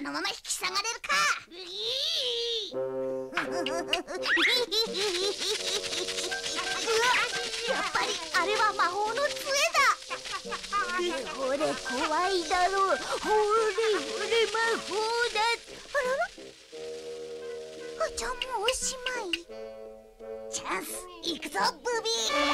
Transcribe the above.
のまま引き下がれるか。やっぱりあれは魔法の杖だ。ほれ怖いだろう。ほれほれ魔法だ。あらら、じゃあもうおしまい。チャンスいくぞブビー。